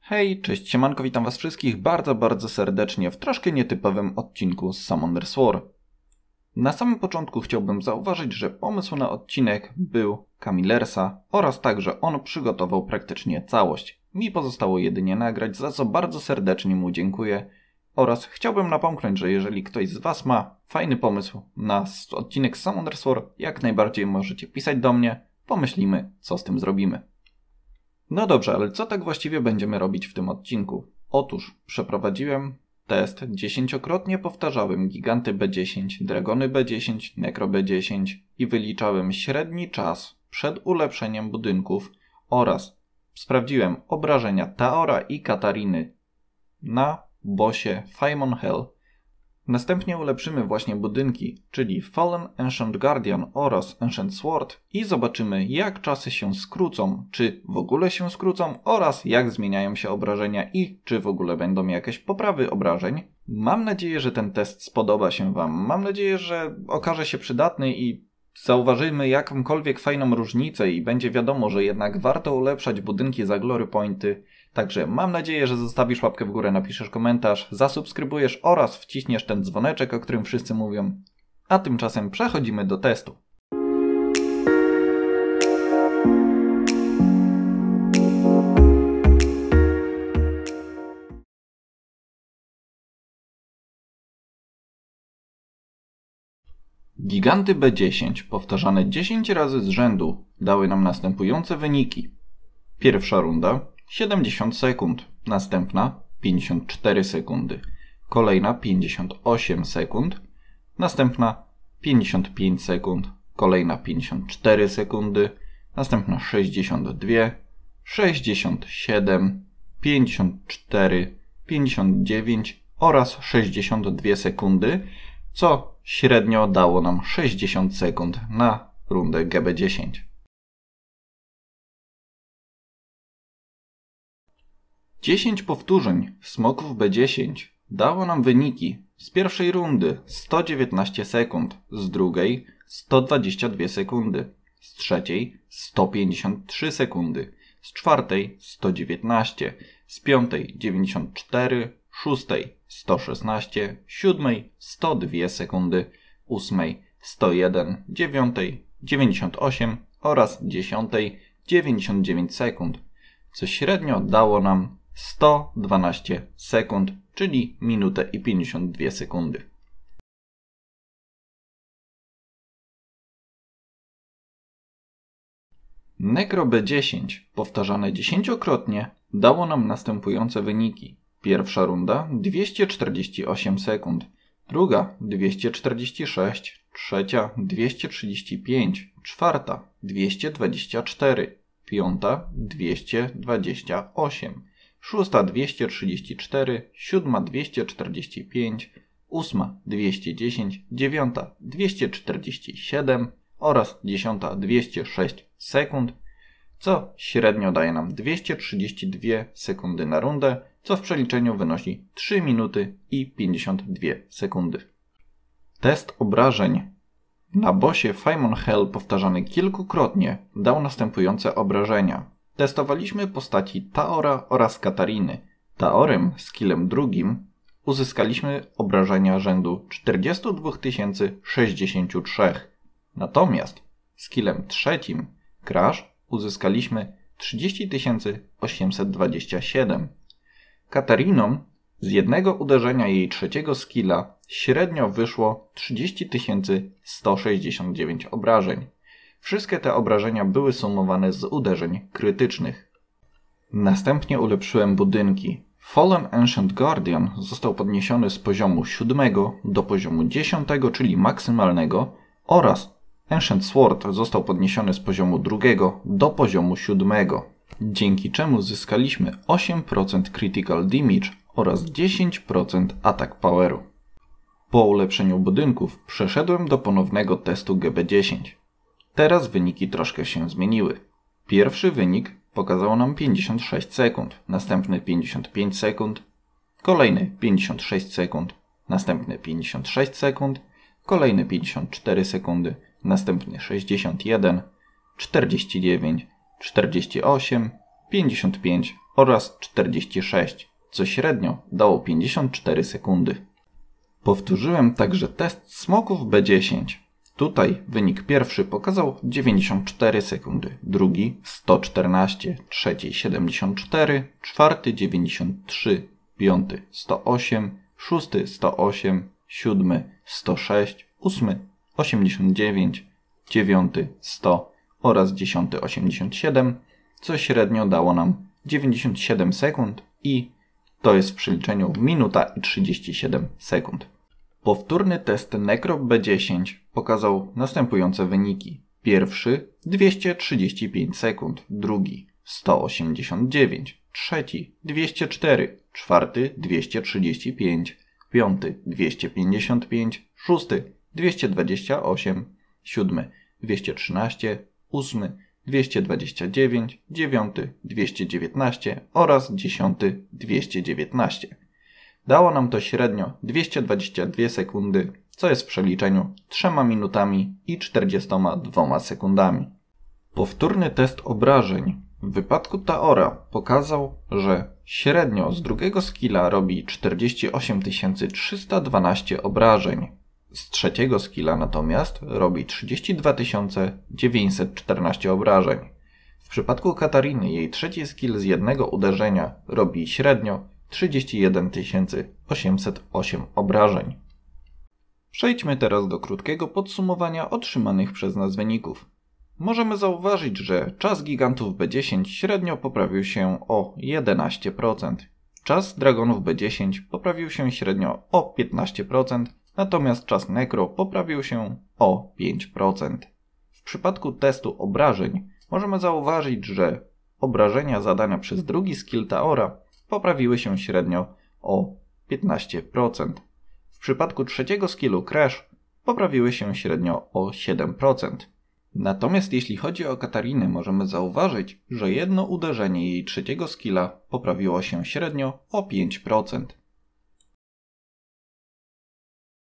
Hej, cześć, siemanko, witam was wszystkich bardzo serdecznie w troszkę nietypowym odcinku z Summoners War. Na samym początku chciałbym zauważyć, że pomysł na odcinek był Kamilersa oraz także on przygotował praktycznie całość. Mi pozostało jedynie nagrać, za co bardzo serdecznie mu dziękuję. Oraz chciałbym napomknąć, że jeżeli ktoś z was ma fajny pomysł na odcinek Summoners War, jak najbardziej możecie pisać do mnie, pomyślimy, co z tym zrobimy. No dobrze, ale co tak właściwie będziemy robić w tym odcinku? Otóż przeprowadziłem test 10-krotnie powtarzałem giganty B10, dragony B10, nekro B10 i wyliczałem średni czas przed ulepszeniem budynków oraz sprawdziłem obrażenia Taora i Katariny na bossie Faemon Hell. Następnie ulepszymy właśnie budynki, czyli Fallen Ancient Guardian oraz Ancient Sword i zobaczymy, jak czasy się skrócą, czy w ogóle się skrócą oraz jak zmieniają się obrażenia i czy w ogóle będą jakieś poprawy obrażeń. Mam nadzieję, że ten test spodoba się wam. Mam nadzieję, że okaże się przydatny i zauważymy jakąkolwiek fajną różnicę i będzie wiadomo, że jednak warto ulepszać budynki za glory pointy. Także mam nadzieję, że zostawisz łapkę w górę, napiszesz komentarz, zasubskrybujesz oraz wciśniesz ten dzwoneczek, o którym wszyscy mówią. A tymczasem przechodzimy do testu. Giganty B10 powtarzane 10 razy z rzędu dały nam następujące wyniki. Pierwsza runda 70 sekund, następna 54 sekundy, kolejna 58 sekund, następna 55 sekund, kolejna 54 sekundy, następna 62, 67, 54, 59 oraz 62 sekundy, co średnio dało nam 60 sekund na rundę GB10. Dziesięć powtórzeń smoków B10 dało nam wyniki z pierwszej rundy 119 sekund, z drugiej 122 sekundy, z trzeciej 153 sekundy, z czwartej 119, z piątej 94, szóstej 116, siódmej 102 sekundy, ósmej 101, dziewiątej 98 oraz dziesiątej 99 sekund, co średnio dało nam 112 sekund, czyli minutę i 52 sekundy. Nekro B10 powtarzane 10-krotnie dało nam następujące wyniki. Pierwsza runda 248 sekund, druga 246, trzecia 235, czwarta 224, piąta 228, szósta 234, siódma 245, ósma 210, dziewiąta 247 oraz dziesiąta 206 sekund, co średnio daje nam 232 sekundy na rundę, co w przeliczeniu wynosi 3 minuty i 52 sekundy. Test obrażeń na bossie Faemon Hell powtarzany kilkukrotnie dał następujące obrażenia. Testowaliśmy postaci Taora oraz Katariny. Taorem, skillem drugim, uzyskaliśmy obrażenia rzędu 42 063. Natomiast skillem trzecim, Crash, uzyskaliśmy 30 827. Katariną z jednego uderzenia jej trzeciego skilla średnio wyszło 30 169 obrażeń. Wszystkie te obrażenia były sumowane z uderzeń krytycznych. Następnie ulepszyłem budynki. Fallen Ancient Guardian został podniesiony z poziomu 7 do poziomu 10, czyli maksymalnego, oraz Ancient Sword został podniesiony z poziomu 2 do poziomu 7, dzięki czemu zyskaliśmy 8% Critical Damage oraz 10% Attack Poweru. Po ulepszeniu budynków przeszedłem do ponownego testu GB10. Teraz wyniki troszkę się zmieniły. Pierwszy wynik pokazał nam 56 sekund, następny 55 sekund, kolejny 56 sekund, następny 56 sekund, kolejny 54 sekundy, następny 61, 49, 48, 55 oraz 46, co średnio dało 54 sekundy. Powtórzyłem także test smoków B10. Tutaj wynik pierwszy pokazał 94 sekundy, drugi 114, trzeci 74, czwarty 93, piąty 108, szósty 108, siódmy 106, ósmy 89, dziewiąty 100 oraz 10 87, co średnio dało nam 97 sekund i to jest w przeliczeniu minuta i 37 sekund. Powtórny test Necro B10 pokazał następujące wyniki. Pierwszy 235 sekund, drugi 189, trzeci 204, czwarty 235, piąty 255, szósty 228, siódmy 213, ósmy 229, dziewiąty 219 oraz 10 219. Dało nam to średnio 222 sekundy, co jest w przeliczeniu 3 minutami i 42 sekundami. Powtórny test obrażeń w wypadku Taora pokazał, że średnio z drugiego skilla robi 48 312 obrażeń. Z trzeciego skilla natomiast robi 32 914 obrażeń. W przypadku Katariny jej trzeci skill z jednego uderzenia robi średnio 31 808 obrażeń. Przejdźmy teraz do krótkiego podsumowania otrzymanych przez nas wyników. Możemy zauważyć, że czas gigantów B10 średnio poprawił się o 11%. Czas dragonów B10 poprawił się średnio o 15%, natomiast czas Necro poprawił się o 5%. W przypadku testu obrażeń możemy zauważyć, że obrażenia zadane przez drugi skill Taora poprawiły się średnio o 15%. W przypadku trzeciego skillu Crash poprawiły się średnio o 7%. Natomiast jeśli chodzi o Katarinę, możemy zauważyć, że jedno uderzenie jej trzeciego skilla poprawiło się średnio o 5%.